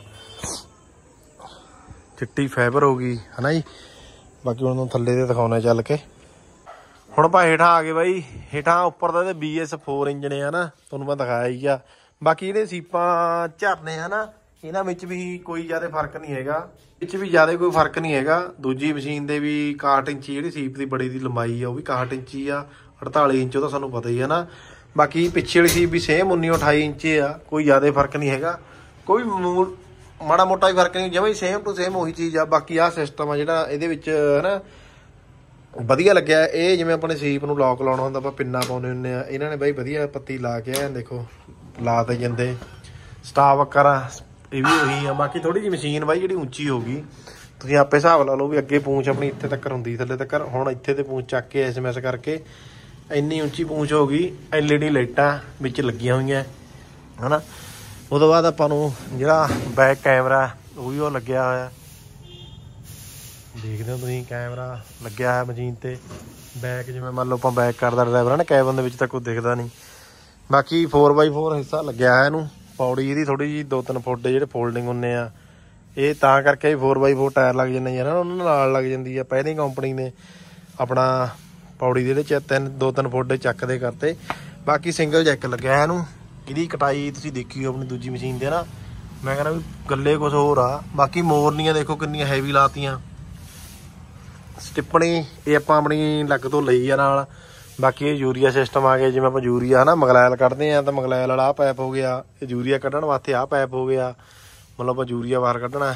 Speaker 1: ਚਿੱਟੀ ਫਾਈਬਰ ਹੋ ਗਈ ਹੈ ਨਾ ਜੀ। ਬਾਕੀ ਹੁਣ ਥੱਲੇ ਤੇ ਦਿਖਾਉਣਾ ਚੱਲ ਕੇ। ਹੁਣ ਆਪਾਂ ਹੇਠਾਂ ਆ ਗਏ ਬਾਈ, ਹੇਠਾਂ ਉੱਪਰ ਦਾ ਇਹਦੇ BS4 ਇੰਜਨ ਆ ਨਾ, ਤੁਹਾਨੂੰ ਮੈਂ ਦਿਖਾਇਆ ਹੀ ਆ। ਬਾਕੀ ਜਿਹੜੇ ਸੀਪਾਂ ਝਰਨੇ ਆ ਨਾ, ਇਹਨਾਂ ਵਿੱਚ ਵੀ ਕੋਈ ਜ਼ਿਆਦਾ ਫਰਕ ਨਹੀਂ ਹੈਗਾ, ਵਿੱਚ ਵੀ ਜ਼ਿਆਦਾ ਕੋਈ ਫਰਕ ਨਹੀਂ ਹੈਗਾ। ਦੂਜੀ ਮਸ਼ੀਨ ਦੇ ਵੀ 61 ਇੰਚੀ ਜਿਹੜੀ ਸੀਪ ਦੀ ਬੜੀ ਦੀ ਲੰਬਾਈ ਆ, ਉਹ ਵੀ 61 ਇੰਚੀ ਆ। 48 ਇੰਚ ਉਹਦਾ ਸਾਨੂੰ ਪਤਾ ਹੀ ਹੈ ਨਾ। ਬਾਕੀ ਪਿੱਛੇ ਵਾਲੀ ਸੀਪ ਵੀ ਸੇਮ 19-28 ਇੰਚ ਆ, ਕੋਈ ਜ਼ਿਆਦਾ ਫਰਕ ਨਹੀਂ ਹੈਗਾ, ਕੋਈ ਮਾੜਾ ਮੋਟਾ ਵੀ ਫਰਕ ਨਹੀਂ, ਜਿਵੇਂ ਸੇਮ ਟੂ ਸੇਮ ਉਹੀ ਚੀਜ਼ ਆ। ਬਾਕੀ ਆਹ ਸਿਸਟਮ ਆ ਜਿਹੜਾ ਇਹਦੇ ਵਿੱਚ ਹੈ ਨਾ, ਵਧੀਆ ਲੱਗਿਆ। ਇਹ ਜਿਵੇਂ ਆਪਣੇ ਸੀਪ ਨੂੰ ਲੌਕ ਲਾਉਣਾ ਹੁੰਦਾ, ਆਪਾਂ ਪਿੰਨਾ ਪਾਉਂਦੇ ਹੁੰਦੇ ਆ, ਇਹਨਾਂ ਨੇ ਬਾਈ ਵਧੀਆ ਪੱਤੀ ਲਾ ਕੇ ਐਂ ਦੇਖੋ ਲਾ ਤੇ ਜਾਂਦੇ। ਸਟਾਫ ਵਰਕਰ ਆ, ਇਹ ਵੀ ਉਹੀ ਆ। ਬਾਕੀ ਥੋੜੀ ਜਿਹੀ ਮਸ਼ੀਨ ਬਾਈ ਜਿਹੜੀ ਉੱਚੀ ਹੋ ਗਈ, ਤੁਸੀਂ ਆਪੇ ਹਿਸਾਬ ਲਾ ਲਓ ਵੀ ਅੱਗੇ ਪੂੰਛ ਆਪਣੀ ਇੱਥੇ ਤੱਕ ਹੁੰਦੀ, ਥੱਲੇ ਤੱਕ। ਹੁਣ ਇੱਥੇ ਤੇ ਪੂੰਛ ਚੱਕ ਕੇ SMS ਕਰਕੇ ਇੰਨੀ ਉੱਚੀ ਪੂੰਛ ਹੋ ਗਈ। LED ਲਾਈਟਾਂ ਵਿੱਚ ਲੱਗੀਆਂ ਹੋਈਆਂ ਹੈ ਨਾ। ਉਹ ਤੋਂ ਬਾਅਦ ਆਪਾਂ ਨੂੰ ਜਿਹੜਾ ਬੈਕ ਕੈਮਰਾ ਉਹ ਵੀ ਉਹ ਲੱਗਿਆ ਹੋਇਆ, ਦੇਖਦੇ ਹੋ ਤੁਸੀਂ, ਕੈਮਰਾ ਲੱਗਿਆ ਹੋਇਆ ਮਸ਼ੀਨ ਤੇ। ਬੈਕ ਜਿਵੇਂ ਮੰਨ ਲਓ ਆਪਾਂ ਬੈਕ ਕਰਦਾ ਡਰਾਈਵਰ ਹੈ ਨਾ, ਕੈਬਨ ਦੇ ਵਿੱਚ ਤਾਂ ਕੋਈ ਦਿਖਦਾ ਨਹੀਂ। ਬਾਕੀ 4x4 ਹਿੱਸਾ ਲੱਗਿਆ ਹੋਇਆ ਇਹਨੂੰ, ਪੌੜੀ ਇਹਦੀ ਥੋੜੀ ਜਿਹੀ 2-3 ਫੁੱਟ ਦੇ ਜਿਹੜੇ ਫੋਲਡਿੰਗ ਹੁੰਦੇ ਆ ਇਹ ਤਾਂ ਕਰਕੇ 4x4 ਟਾਇਰ ਲੱਗ ਜਾਂਦੇ ਯਾਰ ਉਹਨਾਂ ਨਾਲ ਲੱਗ ਜਾਂਦੀ ਆ। ਪਹਿਲੀ ਕੰਪਨੀ ਨੇ ਆਪਣਾ ਪੌੜੀ ਦੇ ਵਿੱਚ 2-3 ਫੁੱਟ ਦੇ ਚੱਕ ਦੇ ਕਰਤੇ। ਬਾਕੀ ਸਿੰਗਲ ਜੈਕ ਲੱਗਿਆ ਇਹਨੂੰ। ਇਹਦੀ ਕਟਾਈ ਤੁਸੀਂ ਦੇਖੀ ਆਪਣੀ ਦੂਜੀ ਮਸ਼ੀਨ ਦੇ ਨਾ, ਮੈਂ ਕਹਿੰਦਾ ਵੀ ਗੱਲੇ ਕੁਛ ਹੋਰ ਆ। ਬਾਕੀ ਮੋਰਨੀਆਂ ਦੇਖੋ ਕਿੰਨੀਆਂ ਹੈਵੀ ਲਾਤੀਆਂ। ਸਟਿੱਪਣੀ ਇਹ ਆਪਾਂ ਆਪਣੀ ਲੱਗ ਤੋਂ ਲਈ ਆ ਨਾਲ। ਬਾਕੀ ਇਹ ਯੂਰੀਆ ਸਿਸਟਮ ਆ ਗਿਆ, ਜਿਵੇਂ ਆਪਾਂ ਯੂਰੀਆ ਹੈ ਨਾ ਮਗਲੈਲ ਕੱਢਦੇ ਆ ਤਾਂ ਮਗਲੈਲ ਵਾਲਾ ਆਹ ਪਾਈਪ ਹੋ ਗਿਆ, ਇਹ ਯੂਰੀਆ ਕੱਢਣ ਵਾਸਤੇ ਆਹ ਪਾਈਪ ਹੋ ਗਿਆ, ਮਤਲਬ ਆਪਾਂ ਯੂਰੀਆ ਬਾਹਰ ਕੱਢਣਾ।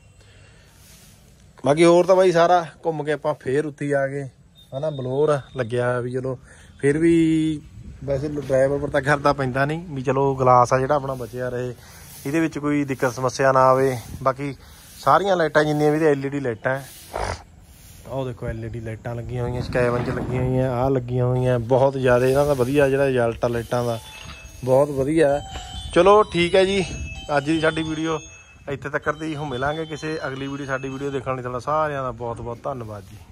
Speaker 1: ਬਾਕੀ ਹੋਰ ਤਾਂ ਬਾਈ ਸਾਰਾ ਘੁੰਮ ਕੇ ਆਪਾਂ ਫੇਰ ਉੱਥੇ ਆ ਗਏ ਹੈ ਨਾ। ਬਲੋਰ ਲੱਗਿਆ ਹੋਇਆ ਵੀ ਚਲੋ ਫਿਰ ਵੀ ਵੈਸੇ ਡਰਾਈਵਰ ਪਰ ਤਾਂ ਕਰਦਾ ਪੈਂਦਾ ਨਹੀਂ ਵੀ ਚਲੋ ਗਲਾਸ ਆ ਜਿਹੜਾ ਆਪਣਾ ਬਚਿਆ ਰਹੇ, ਇਹਦੇ ਵਿੱਚ ਕੋਈ ਦਿੱਕਤ ਸਮੱਸਿਆ ਨਾ ਆਵੇ। ਬਾਕੀ ਸਾਰੀਆਂ ਲਾਈਟਾਂ ਜਿੰਨੀਆਂ ਵੀ LED ਲਾਈਟਾਂ ਉਹ ਦੇਖੋ LED ਲਾਈਟਾਂ ਲੱਗੀਆਂ ਹੋਈਆਂ, ਸਕੈਵਨ 'ਚ ਲੱਗੀਆਂ ਹੋਈਆਂ, ਆਹ ਲੱਗੀਆਂ ਹੋਈਆਂ। ਬਹੁਤ ਜ਼ਿਆਦਾ ਇਹਨਾਂ ਦਾ ਵਧੀਆ ਜਿਹੜਾ ਰਿਜ਼ਲਟ ਆ ਲਾਈਟਾਂ ਦਾ, ਬਹੁਤ ਵਧੀਆ। ਚਲੋ ਠੀਕ ਹੈ ਜੀ, ਅੱਜ ਦੀ ਸਾਡੀ ਵੀਡੀਓ ਇੱਥੇ ਤੱਕ ਦੀ। ਹੁਣ ਮਿਲਾਂਗੇ ਕਿਸੇ ਅਗਲੀ ਵੀਡੀਓ। ਸਾਡੀ ਵੀਡੀਓ ਦੇਖਣ ਲਈ ਤੁਹਾਡਾ ਸਾਰਿਆਂ ਦਾ ਬਹੁਤ ਬਹੁਤ ਧੰਨਵਾਦ ਜੀ।